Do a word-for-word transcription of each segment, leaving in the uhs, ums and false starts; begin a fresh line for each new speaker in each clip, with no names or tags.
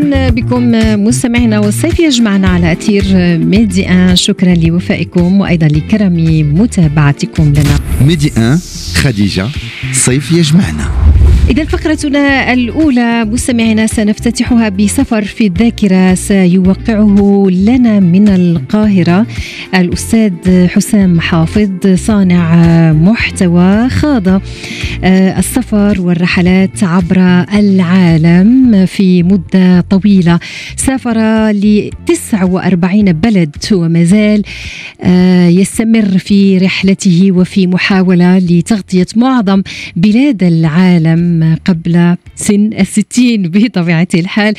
مرحبا بكم مستمعينا، والصيف يجمعنا على أثير ميدي واحد. شكرا لوفائكم وأيضا لكرم متابعتكم لنا.
ميدي واحد خديجة، صيف يجمعنا.
إذا فقرتنا الأولى مستمعينا سنفتتحها بسفر في الذاكرة سيوقعه لنا من القاهرة الأستاذ حسام حافظ، صانع محتوى خاض السفر والرحلات عبر العالم في مدة طويلة. سافر ل تسعة وأربعين بلد وما زال يستمر في رحلته وفي محاولة لتغطية معظم بلاد العالم قبل سن الستين بطبيعة الحال.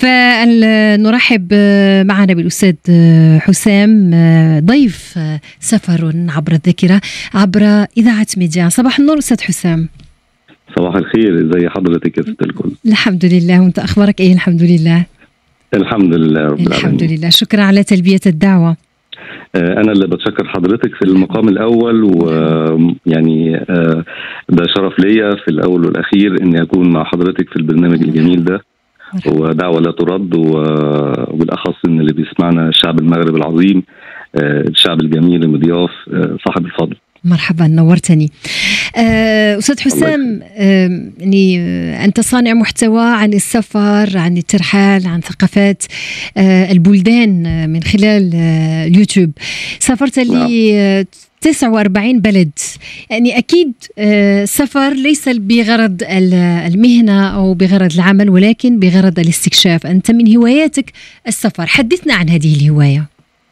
فنرحب معنا بالأستاذ حسام، ضيف سفر عبر الذاكرة عبر إذاعة ميديا. صباح النور أستاذ حسام.
صباح الخير، ازي حضرتك يا ست الكل؟
الحمد لله، وانت أخبارك ايه؟ الحمد لله.
الحمد لله رب العالمين.
الحمد لله، شكرا على تلبية الدعوة.
أنا اللي بتشكر حضرتك في المقام الأول، ويعني ده شرف ليا في الأول والأخير إني أكون مع حضرتك في البرنامج الجميل ده، ودعوة لا ترد، وبالأخص إن اللي بيسمعنا الشعب المغرب العظيم، الشعب الجميل المضياف صاحب الفضل.
مرحبا، نورتني. أستاذ حسام، يعني أنت صانع محتوى عن السفر، عن الترحال، عن ثقافات البلدان من خلال اليوتيوب. سافرت لي تسعة وأربعين بلد، يعني أكيد سفر ليس بغرض المهنة أو بغرض العمل، ولكن بغرض الاستكشاف. أنت من هواياتك السفر، حدثنا عن هذه الهواية.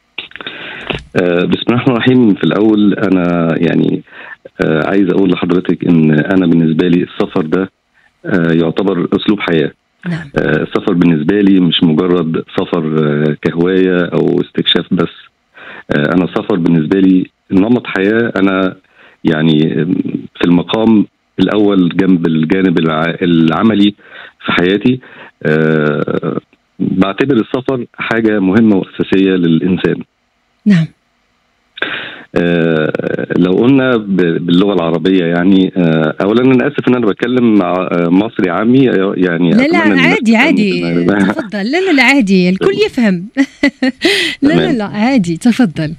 بسم الله الرحمن الرحيم. في الأول أنا يعني عايز أقول لحضرتك إن أنا بالنسبة لي السفر ده يعتبر أسلوب حياة.
نعم.
السفر بالنسبة لي مش مجرد سفر كهواية أو استكشاف بس. أنا السفر بالنسبة لي نمط حياة. أنا يعني في المقام الأول جنب الجانب العملي في حياتي، بعتبر السفر حاجة مهمة وأساسية للإنسان.
نعم.
آه لو قلنا باللغة العربية، يعني آه أولا أنا آسف إن أنا بتكلم مع مصري عامي، يعني
لا لا عادي عادي تفضل. لا لا لا عادي، الكل يفهم. لا لا لا عادي، تفضل.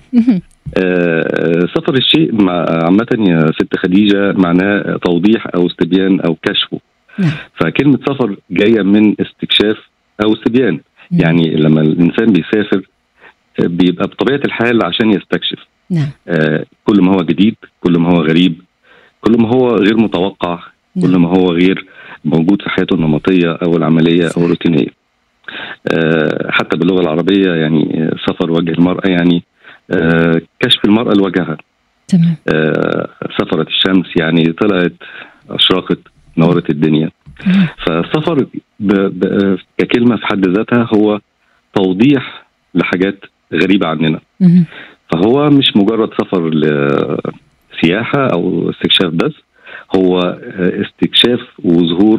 آه سفر الشيء عامة يا ست خديجة معناه توضيح أو استبيان أو كشفه.
نعم.
فكلمة سفر جاية من استكشاف أو استبيان. نعم. يعني لما الإنسان بيسافر بيبقى بطبيعة الحال عشان يستكشف.
نعم.
آه كل ما هو جديد، كل ما هو غريب، كل ما هو غير متوقع، نعم. كل ما هو غير موجود في حياته النمطية أو العملية أو الروتينية. آه حتى باللغة العربية يعني سفر وجه المرأة، يعني آه كشف المرأة لوجهها.
تمام.
آه سفرت الشمس، يعني طلعت أشرقت نورت الدنيا.
نعم.
فالسفر ككلمة في حد ذاتها هو توضيح لحاجات غريبة عننا.
مم.
فهو مش مجرد سفر لسياحة أو استكشاف بس، هو استكشاف وظهور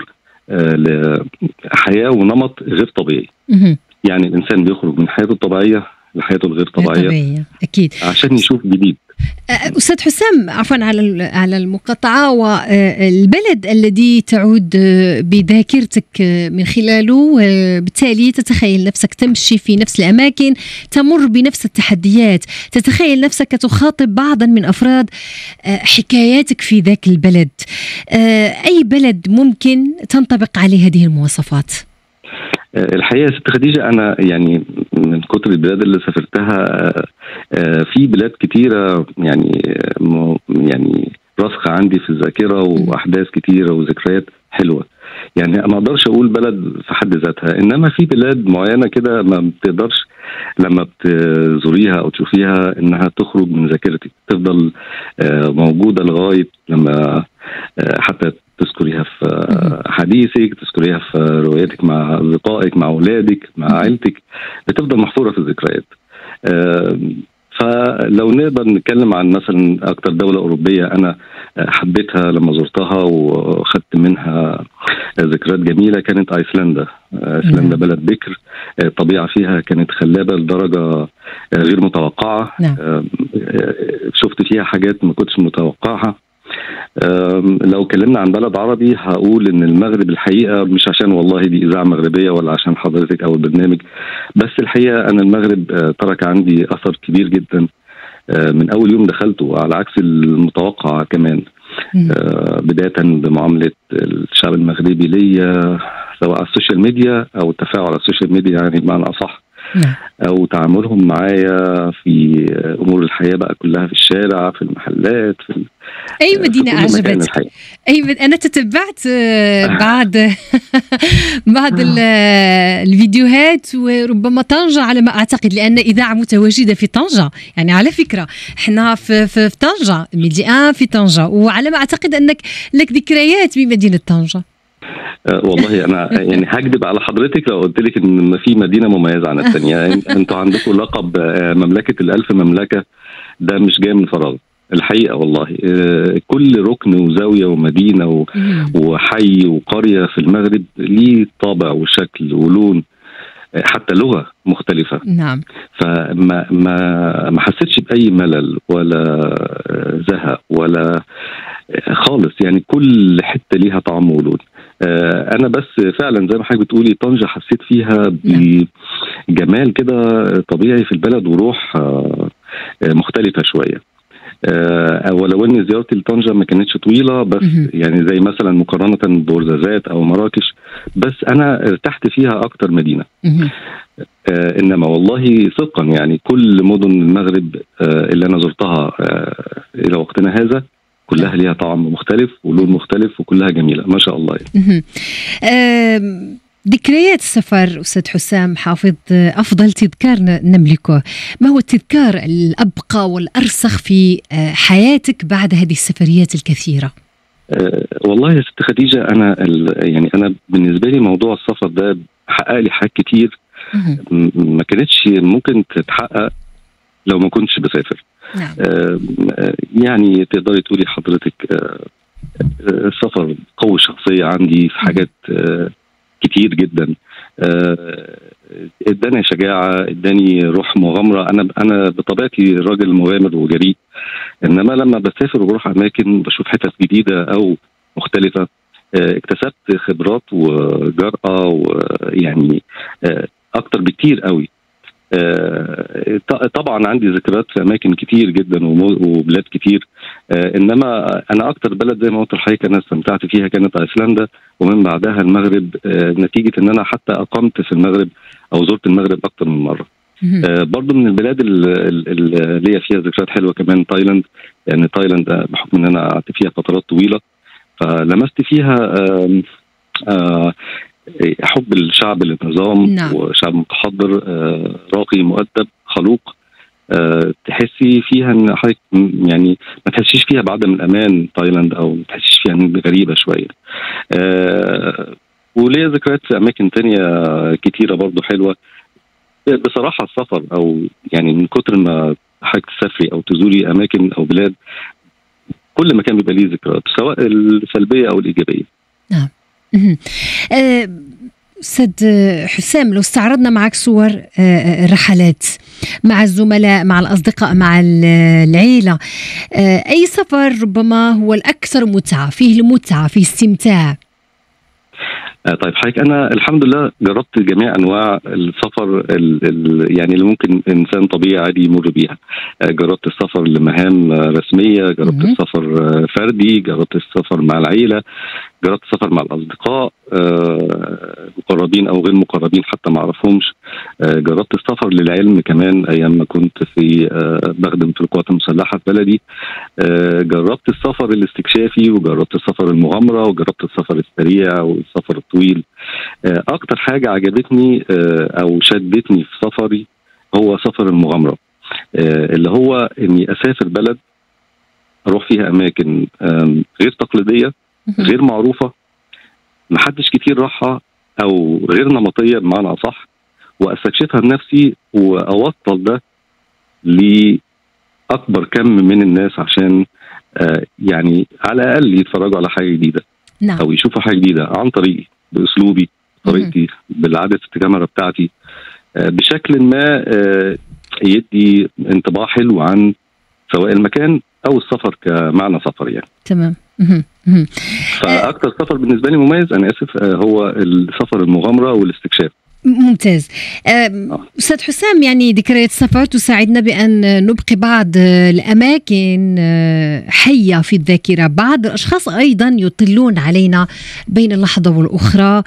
لحياة ونمط غير طبيعي.
مم.
يعني الإنسان بيخرج من حياته الطبيعية لحياته الغير طبيعية.
طبيعية. أكيد.
عشان يشوف جديد.
أستاذ حسام، عفوا على على المقاطعة، والبلد الذي تعود بذاكرتك من خلاله بالتالي تتخيل نفسك تمشي في نفس الأماكن، تمر بنفس التحديات، تتخيل نفسك تخاطب بعضا من أفراد حكاياتك في ذاك البلد. أي بلد ممكن تنطبق عليه هذه المواصفات؟
الحقيقة ست خديجة أنا يعني من كتر البلاد اللي سافرتها في بلاد كتيرة يعني يعني راسخة عندي في الذاكرة، وأحداث كتيرة وذكريات حلوة. يعني ما أقدرش أقول بلد في حد ذاتها، إنما في بلاد معينة كده ما بتقدرش لما بتزوريها أو تشوفيها إنها تخرج من ذاكرتك، تفضل موجودة لغاية لما حتى تذكريها في حديثك، تذكريها في رواياتك مع أصدقائك، مع أولادك، مع عائلتك، بتفضل محفورة في الذكريات. فلو نقدر نتكلم عن مثلا أكتر دولة أوروبية أنا حبيتها لما زرتها وخدت منها ذكريات جميلة، كانت أيسلندا. أيسلندا بلد بكر، الطبيعة فيها كانت خلابة لدرجة غير متوقعة. شفت فيها حاجات ما كنتش متوقعها. لو اتكلمنا عن بلد عربي هقول ان المغرب الحقيقه، مش عشان والله دي اذاعه مغربيه ولا عشان حضرتك او البرنامج، بس الحقيقه انا المغرب ترك عندي اثر كبير جدا من اول يوم دخلته، على عكس المتوقع كمان. بدايه بمعامله الشعب المغربي ليا سواء على السوشيال ميديا او التفاعل على السوشيال ميديا يعني بمعنى اصح، او تعاملهم معايا في امور الحياه بقى كلها، في الشارع، في المحلات، في
اي مدينه اعجبتك؟ اي مد... انا تتبعت بعض بعض الفيديوهات، وربما طنجة على ما اعتقد، لان اذاعه متواجده في طنجة. يعني على فكره احنا في في, في طنجة، ميدي ان في طنجة، وعلى ما اعتقد انك لك ذكريات بمدينه طنجة.
أه والله انا يعني هكذب على حضرتك لو قلت لك ان في مدينه مميزه عن الثانيه. انتوا عندكم لقب مملكه الالف مملكه، ده مش جاي من فراغ الحقيقه والله. أه كل ركن وزاويه ومدينه وحي وقريه في المغرب ليه طابع وشكل ولون، حتى لغه مختلفه.
نعم.
فما ما ما حسيتش باي ملل ولا زهق ولا خالص، يعني كل حته ليها طعم ولون. أنا بس فعلا زي ما حضرتك بتقولي طنجة حسيت فيها بجمال كده طبيعي في البلد وروح مختلفة شوية. ولو ان زيارتي لطنجة ما كانتش طويلة، بس يعني زي مثلا مقارنة بورزازات او مراكش، بس انا ارتحت فيها اكتر مدينة. انما والله صدقا يعني كل مدن المغرب اللي انا زرتها الى وقتنا هذا كلها ليها طعم مختلف ولون مختلف، وكلها جميلة ما شاء الله يعني.
ذكريات السفر أستاذ حسام حافظ، أفضل تذكار نملكه، ما هو التذكار الأبقى والأرسخ في حياتك بعد هذه السفريات الكثيرة؟
أه والله يا ست خديجة، أنا يعني أنا بالنسبة لي موضوع السفر ده حقق لي حاجات كتير ما كانتش ممكن تتحقق لو ما كنتش بسافر.
نعم.
آه يعني تقدري تقولي حضرتك آه السفر قوي الشخصية عندي في حاجات آه كتير جدا. آه اداني شجاعة، اداني روح مغامرة. انا انا بطبيعتي راجل مغامر وجريء، انما لما بسافر وبروح اماكن بشوف حتت جديدة او مختلفة، آه اكتسبت خبرات وجرأة، ويعني آه اكتر بكتير قوي. آه طبعا عندي ذكريات في اماكن كتير جدا وبلاد كتير، آه انما انا اكتر بلد زي ما قلت لحضرتك انا استمتعت فيها كانت ايسلندا، ومن بعدها المغرب، آه نتيجه ان انا حتى اقمت في المغرب او زرت المغرب اكتر من مره. آه برضو من البلاد اللي ليا فيها ذكريات حلوه كمان تايلاند، لان يعني تايلاند بحكم ان انا قعدت فيها فترات طويله فلمست فيها آه آه حب الشعب للنظام.
نعم.
وشعب متحضر آه راقي مؤدب خلوق، آه تحسي فيها ان حضرتك يعني ما تحسيش فيها بعدم الامان تايلاند، او ما تحسيش فيها ان غريبه شويه. آه وليا ذكريات في اماكن تانية كتيره برضو حلوه. بصراحه السفر او يعني من كتر ما حضرتك تسافري او تزوري اماكن او بلاد، كل مكان بيبقى ليه ذكريات سواء السلبيه او الايجابيه.
نعم. أستاذ حسام، لو استعرضنا معك صور رحلات مع الزملاء، مع الأصدقاء، مع العيلة، أي سفر ربما هو الأكثر متعة، فيه المتعة، فيه استمتاع؟
طيب حضرتك انا الحمد لله جربت جميع انواع السفر ال ال يعني اللي ممكن انسان طبيعي عادي يمر بيها. جربت السفر لمهام رسميه، جربت السفر فردي، جربت السفر مع العيله، جربت السفر مع الاصدقاء مقربين او غير مقربين حتى ما اعرفهمش. جربت السفر للعلم كمان ايام ما كنت في بخدم في القوات المسلحه في بلدي. جربت السفر الاستكشافي، وجربت السفر المغامره، وجربت السفر السريع والسفر الطويل. اكتر حاجه عجبتني او شدتني في سفري هو سفر المغامره، اللي هو اني اسافر بلد اروح فيها اماكن غير تقليديه، غير معروفه، محدش كتير راحها، او غير نمطيه بمعنى اصح، واستكشفها بنفسي واوصل ده لاكبر كم من الناس عشان يعني على الاقل يتفرجوا على حاجه جديده.
نعم.
او يشوفوا حاجه جديده عن طريقي، باسلوبي، طريقتي، بالعدسه الكاميرا بتاعتي، بشكل ما يدي انطباع حلو عن سواء المكان او السفر كمعنى سفر يعني.
تمام.
فاكثر سفر بالنسبه لي مميز انا اسف هو السفر المغامره والاستكشاف.
ممتاز. أستاذ حسام، يعني ذكريات السفر تساعدنا بأن نبقي بعض الأماكن حية في الذاكرة. بعض الأشخاص أيضا يطلون علينا بين اللحظة والأخرى،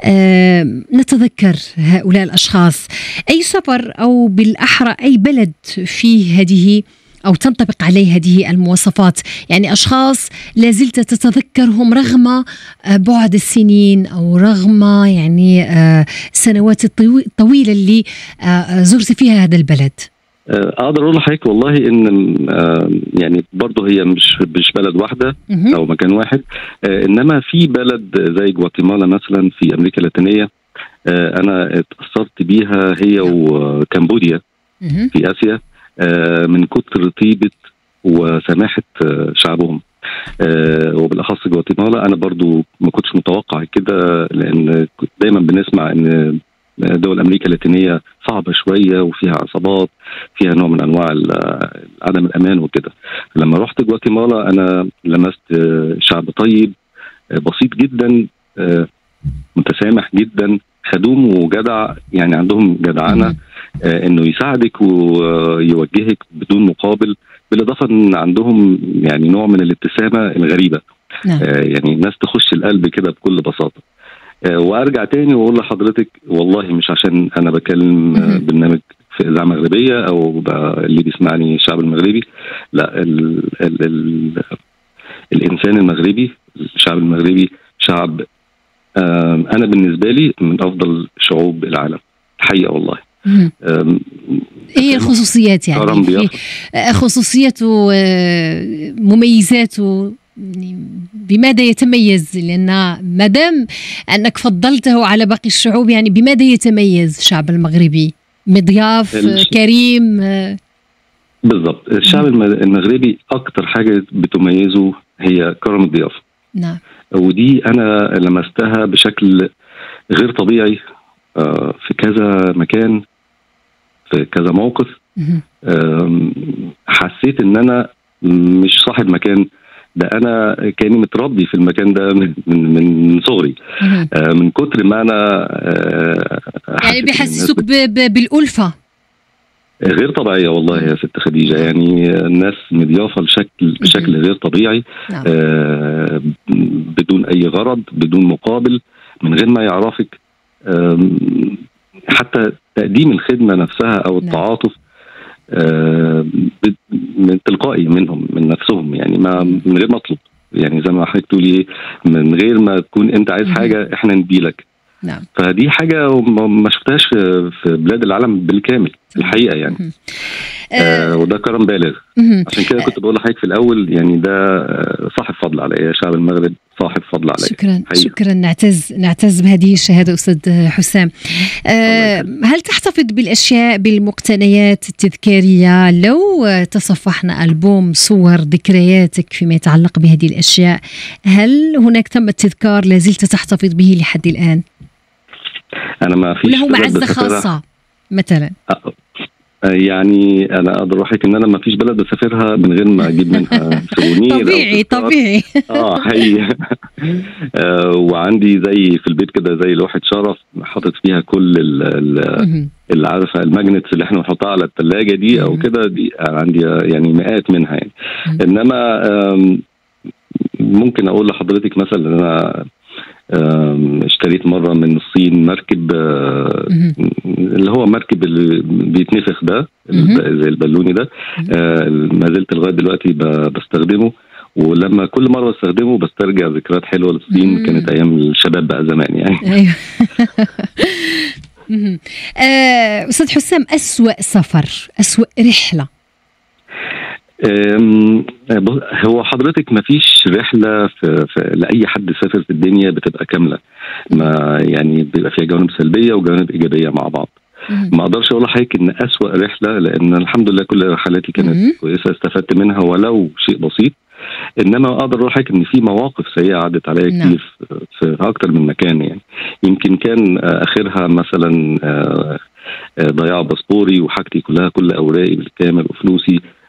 نتذكر هؤلاء الأشخاص. أي سفر أو بالأحرى أي بلد فيه هذه أو تنطبق عليه هذه المواصفات، يعني أشخاص لازلت تتذكرهم رغم بعد السنين أو رغم يعني السنوات الطويلة اللي زرت فيها هذا البلد؟
اقدر اقول لحضرتك والله ان يعني برضه هي مش مش بلد واحده او مكان واحد، انما في بلد زي جواتيمالا مثلا في امريكا اللاتينيه انا اتاثرت بيها، هي وكمبوديا في اسيا، من كتر طيبة وسماحة شعبهم، وبالأخص جواتيمالا. أنا برضو ما كنتش متوقع كده، لأن دايما بنسمع أن دول أمريكا اللاتينية صعبة شوية وفيها عصابات، فيها نوع من أنواع عدم الأمان وكده. لما رحت جواتيمالا أنا لمست شعب طيب بسيط جدا، متسامح جدا، خدوم وجدع، يعني عندهم جدعنة انه يساعدك ويوجهك بدون مقابل، بالاضافه ان عندهم يعني نوع من الابتسامه الغريبه. نعم. آه يعني الناس تخش القلب كده بكل بساطه. آه وارجع تاني واقول لحضرتك والله مش عشان انا بكلم آه برنامج في اذاعه مغربيه او اللي بيسمعني الشعب المغربي، لا، ال ال ال الانسان المغربي، الشعب المغربي شعب آه انا بالنسبه لي من افضل شعوب العالم حقيقه والله.
ايه الخصوصيات يعني في خصوصيته مميزاته، بماذا يتميز؟ لأن ما دام أنك فضلته على باقي الشعوب، يعني بماذا يتميز الشعب المغربي؟ مضياف، كريم؟
بالضبط، الشعب المغربي أكتر حاجة بتميزه هي كرم الضيافة.
نعم.
ودي أنا لمستها بشكل غير طبيعي في كذا مكان، في كذا موقف. حسيت ان انا مش صاحب مكان، ده انا كاني متربي في المكان ده من من, من صغري، من كتر ما انا
يعني بيحسسوك بالألفة
غير طبيعية والله يا ست خديجة. يعني الناس مضيافة بشكل بشكل غير طبيعي. نعم. بدون اي غرض، بدون مقابل، من غير ما يعرفك، حتى تقديم الخدمة نفسها أو التعاطف من تلقائي منهم، من نفسهم، يعني ما من غير مطلب، يعني زي ما حضرتك تقولي من غير ما تكون أنت عايز حاجة إحنا نديلك.
نعم.
فدي حاجة ما شفتهاش في بلاد العالم بالكامل الحقيقة يعني. آه وده كرم بالغ. عشان كده كنت بقول لحضرتك في الأول يعني ده صاحب فضل عليا، شعب المغرب صاحب فضل عليا.
شكرا
حقيقة.
شكرا، نعتز نعتز بهذه الشهادة أستاذ حسام. آه هل تحتفظ بالأشياء بالمقتنيات التذكارية؟ لو تصفحنا ألبوم صور ذكرياتك فيما يتعلق بهذه الأشياء، هل هناك تم التذكار لازلت تحتفظ به لحد الآن؟
أنا ما فيش
له معزة خاصة مثلا؟
يعني انا اقدر احكي ان انا ما فيش بلد بسافرها من غير ما اجيب منها سوفونير.
طبيعي طبيعي.
اه حقيقي. آه وعندي زي في البيت كده زي لوحه شرف حاطط فيها كل اللي عارفه الماجنتس اللي احنا بنحطها على الثلاجه دي او كده، دي عندي يعني مئات منها يعني. انما ممكن اقول لحضرتك مثلا ان انا اشتريت مرة من الصين مركب اللي هو مركب اللي بيتنفخ ده زي البالوني ده، ما زلت لغاية دلوقتي بستخدمه، ولما كل مرة بستخدمه بسترجع ذكريات حلوة للصين. كانت أيام الشباب بقى زمان يعني. أيوه.
أستاذ حسام، أسوأ سفر، أسوأ رحلة؟
هو حضرتك ما فيش رحلة في في لأي حد سافر في الدنيا بتبقى كاملة، ما يعني بيبقى فيها جوانب سلبية وجوانب إيجابية مع بعض. ما أقدرش أقول لحضرتك إن أسوأ رحلة، لأن الحمد لله كل رحلاتي كانت كويسة، استفدت منها ولو شيء بسيط. إنما أقدر أقول لحضرتك إن في مواقف سيئة عدت عليا كتير في أكتر من مكان يعني. يمكن كان آخرها مثلا ضياع باسبوري وحاجتي كلها، كل أوراقي بالكامل وفلوسي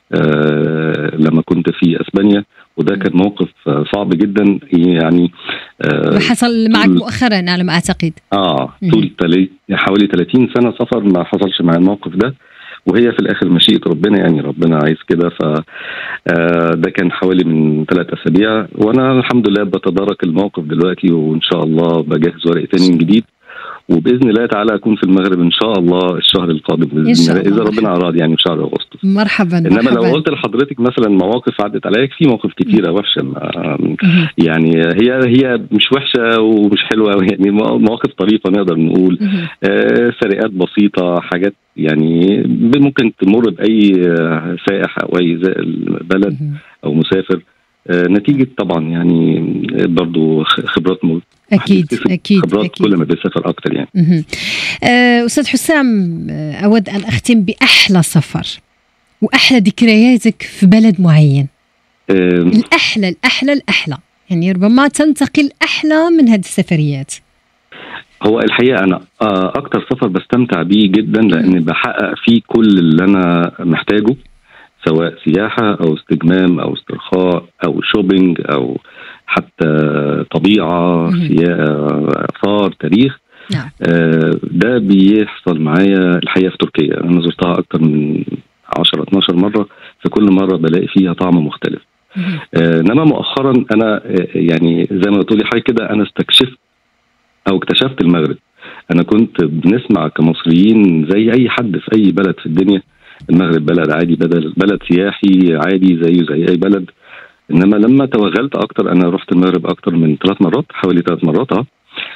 آه لما كنت في اسبانيا، وده كان موقف صعب جدا يعني.
آه حصل معك مؤخرا على ما اعتقد.
اه طول تلي حوالي ثلاثين سنة سفر ما حصلش مع الموقف ده، وهي في الاخر مشيئة ربنا، يعني ربنا عايز كده. ف آه ده كان حوالي من ثلاث اسابيع، وانا الحمد لله بتدارك الموقف دلوقتي، وان شاء الله بجهز ورق تاني جديد، وباذن الله تعالى اكون في المغرب ان شاء الله الشهر القادم باذن الله اذا ربنا اراد، يعني في شهر اغسطس.
مرحبا.
انما
مرحبا.
لو قلت لحضرتك مثلا مواقف عدت عليك، في مواقف كتيره وحشه يعني، هي هي مش وحشه ومش حلوه، يعني مواقف طريفه نقدر نقول، آه سرقات بسيطه، حاجات يعني ممكن تمر باي سائح او اي بلد او مسافر، آه نتيجه طبعا يعني برضو خبرات مو
أكيد أكيد
خبرات
أكيد.
كل ما بيسافر أكتر يعني.
أه أستاذ حسام، أود أن أختم بأحلى سفر وأحلى ذكرياتك في بلد معين. أه الأحلى الأحلى الأحلى يعني ربما تنتقل أحلى من هذه السفريات.
هو الحقيقة أنا أكتر سفر بستمتع بيه جدا، لأن بحقق فيه كل اللي أنا محتاجه، سواء سياحة أو استجمام أو استرخاء أو شوبينج أو حتى طبيعة، آثار، تاريخ.
نعم.
آه ده بيحصل معايا الحقيقة في تركيا. أنا زرتها أكتر من عشرة اتناشر مرة، في كل مرة بلاقي فيها طعم مختلف. آه إنما مؤخرا أنا آه يعني زي ما تقولي حاجة كده، أنا استكشفت أو اكتشفت المغرب. أنا كنت بنسمع كمصريين زي أي حد في أي بلد في الدنيا، المغرب بلد عادي، بلد, بلد سياحي عادي زيه زي أي بلد. انما لما توغلت اكتر، انا رحت المغرب اكتر من ثلاث مرات، حوالي ثلاث مرات اه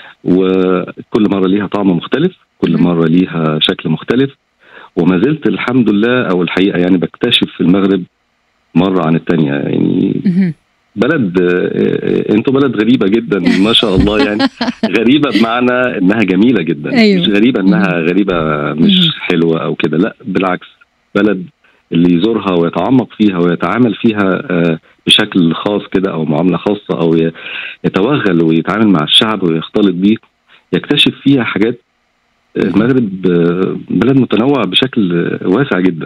وكل مره ليها طعم مختلف، كل مره ليها شكل مختلف، وما زلت الحمد لله او الحقيقه يعني بكتشف في المغرب مره عن الثانيه. يعني بلد انتوا بلد غريبه جدا ما شاء الله، يعني غريبه بمعنى انها جميله جدا. أيوه. مش غريبه انها غريبه مش حلوه او كده، لا بالعكس، بلد اللي يزورها ويتعمق فيها ويتعامل فيها بشكل خاص كده او معامله خاصه، او يتوغل ويتعامل مع الشعب ويختلط بيه، يكتشف فيها حاجات. المغرب بلد متنوع بشكل واسع جدا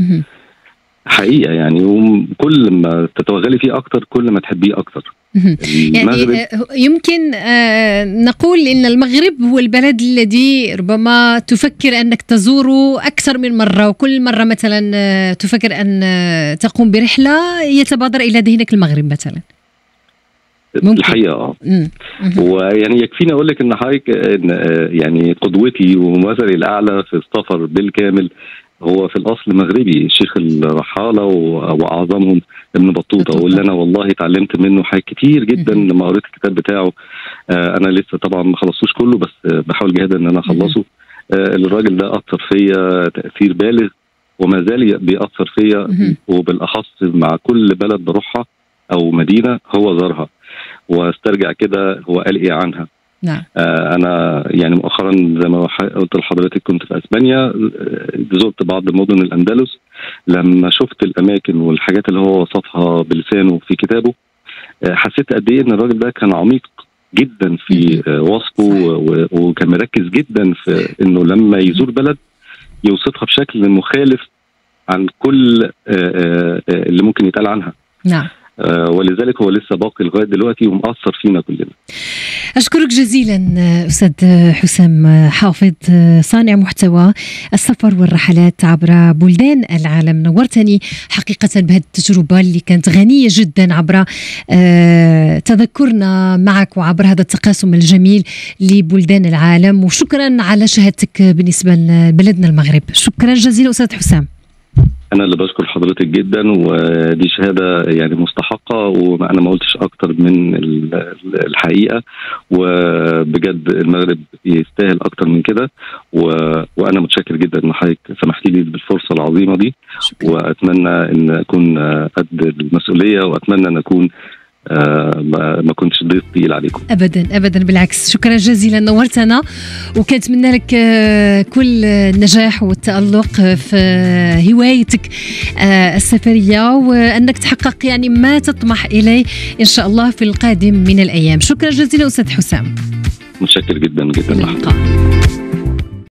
حقيقه يعني، وكل ما تتوغلي فيه اكتر كل ما تحبيه اكتر.
يعني يمكن نقول إن المغرب هو البلد الذي ربما تفكر أنك تزوره أكثر من مرة، وكل مرة مثلا تفكر أن تقوم برحلة يتبادر إلى ذهنك المغرب مثلا.
ممكن. الحقيقة ويعني يكفيني أقول لك إن حضرتك يعني قدوتي ومثلي الأعلى في السفر بالكامل هو في الأصل مغربي، الشيخ الرحالة وأعظمهم ابن بطوطة، واللي أنا والله اتعلمت منه حاجات كتير جدا لما قريت الكتاب بتاعه. آه أنا لسه طبعا ما خلصوش كله، بس بحاول جهدا إن أنا أخلصه. آه الراجل ده أثر فيا تأثير بالغ، وما زال بيأثر فيا، وبالأخص مع كل بلد بروحها أو مدينة هو زارها واسترجع كده هو قال إيه عنها.
نعم.
آه أنا يعني مؤخرا زي ما قلت لحضرتك كنت في أسبانيا، زرت بعض مدن الأندلس. لما شفت الأماكن والحاجات اللي هو وصفها بلسانه في كتابه، آه حسيت قد إيه إن الراجل ده كان عميق جدا في آه وصفه، وكان مركز جدا في إنه لما يزور بلد يوصفها بشكل مخالف عن كل آه آه اللي ممكن يتقال عنها.
نعم.
آه ولذلك هو لسه باقي لغاية دلوقتي ومؤثر فينا كلنا.
أشكرك جزيلا أستاذ حسام حافظ، صانع محتوى السفر والرحلات عبر بلدان العالم. نورتني حقيقة بهذه التجربة اللي كانت غنية جدا عبر تذكرنا معك وعبر هذا التقاسم الجميل لبلدان العالم، وشكرا على شهادتك بالنسبة لبلدنا المغرب. شكرا جزيلا أستاذ حسام.
أنا اللي بشكر حضرتك جدا، ودي شهادة يعني مستحقة، وأنا ما قلتش أكتر من الحقيقة، وبجد المغرب يستاهل أكتر من كده، وأنا متشكر جدا إن حضرتك سمحتي لي بالفرصة العظيمة دي. شكرا. وأتمنى إن أكون قد المسؤولية، وأتمنى أن أكون آه ما كنتش ضيف تقيل عليكم.
ابدا ابدا بالعكس، شكرا جزيلا، نورتنا، وكنتمنى لك آه كل النجاح والتألق في آه هوايتك آه السفريه، وانك تحقق يعني ما تطمح اليه ان شاء الله في القادم من الايام. شكرا جزيلا استاذ حسام.
متشكر جدا جدا.